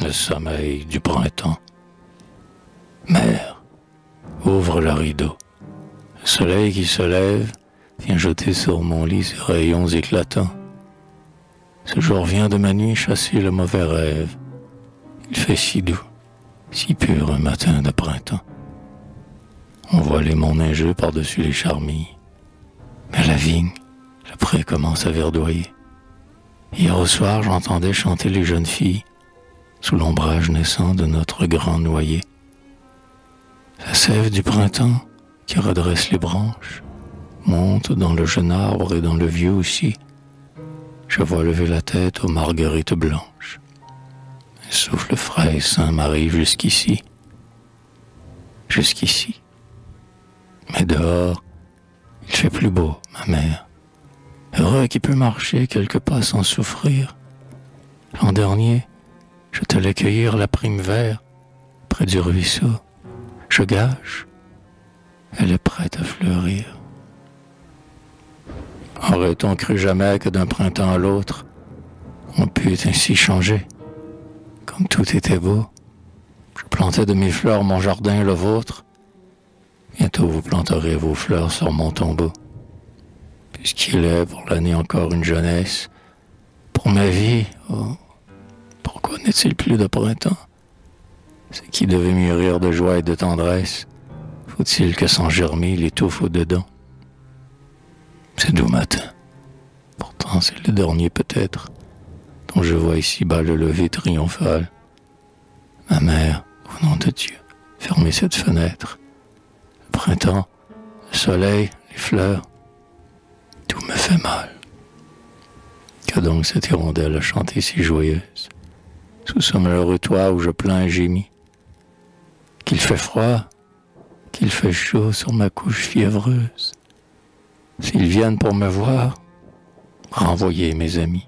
le sommeil du printemps. Mère, ouvre le rideau. Le soleil qui se lève vient jeter sur mon lit ses rayons éclatants. Ce jour vient de ma nuit chasser le mauvais rêve. Il fait si doux, si pur un matin de printemps. On voit les monts neigeux par-dessus les charmilles. Mais la vigne, le pré commence à verdoyer. Hier au soir, j'entendais chanter les jeunes filles sous l'ombrage naissant de notre grand noyer. La sève du printemps qui redresse les branches monte dans le jeune arbre et dans le vieux aussi. Je vois lever la tête aux marguerites blanches. Un souffle frais et sain m'arrive jusqu'ici. Jusqu'ici. Mais dehors, il fait plus beau, ma mère. Heureux qui peut marcher quelques pas sans souffrir. L'an dernier, je t'allais cueillir la prime vert près du ruisseau. Je gage, elle est prête à fleurir. Aurait-on cru jamais que d'un printemps à l'autre, on pût ainsi changer, comme tout était beau? Je plantais de mes fleurs mon jardin, le vôtre. Bientôt vous planterez vos fleurs sur mon tombeau. Puisqu'il est pour l'année encore une jeunesse, pour ma vie, oh, pourquoi n'est-il plus de printemps? Ce qui devait mûrir de joie et de tendresse, faut-il que sans germer il étouffe au-dedans? C'est doux matin. Pourtant c'est le dernier peut-être, dont je vois ici-bas le lever triomphal. Ma mère, au nom de Dieu, fermez cette fenêtre. Le printemps, le soleil, les fleurs, tout me fait mal. Qu'a donc cette hirondelle à chanter si joyeuse, sous ce malheureux toit où je plains et gémis? Qu'il fait froid, qu'il fait chaud sur ma couche fiévreuse. S'ils viennent pour me voir, renvoyez mes amis.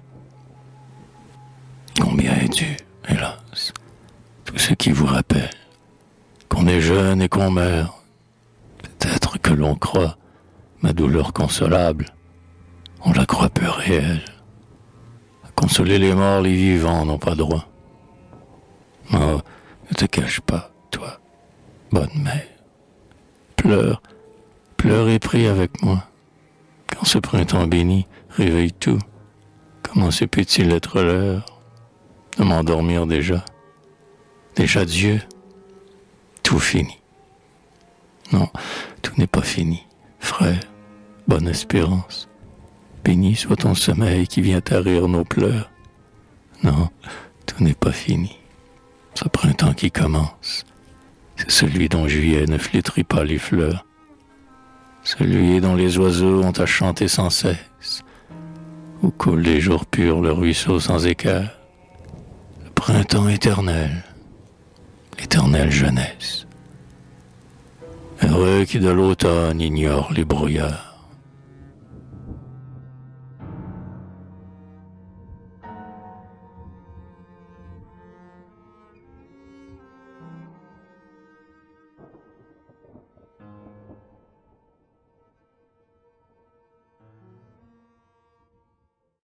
Combien est dû, hélas, tout ce qui vous rappelle qu'on est jeune et qu'on meurt. Peut-être que l'on croit ma douleur consolable, on la croit peu réelle. À consoler les morts, les vivants n'ont pas droit. Oh, ne te cache pas, toi, bonne mère. Pleure, pleure et prie avec moi. Quand ce printemps béni réveille tout, comment se peut-il être l'heure de m'endormir déjà? Déjà Dieu, tout fini. Non, tout n'est pas fini, frère, bonne espérance. Béni soit ton sommeil qui vient tarir nos pleurs. Non, tout n'est pas fini. Ce printemps qui commence, c'est celui dont juillet ne flétrit pas les fleurs. Celui dont les oiseaux ont à chanter sans cesse, où coulent des jours purs le ruisseau sans écart. Le printemps éternel, l'éternelle jeunesse. Heureux qui de l'automne ignore les brouillards.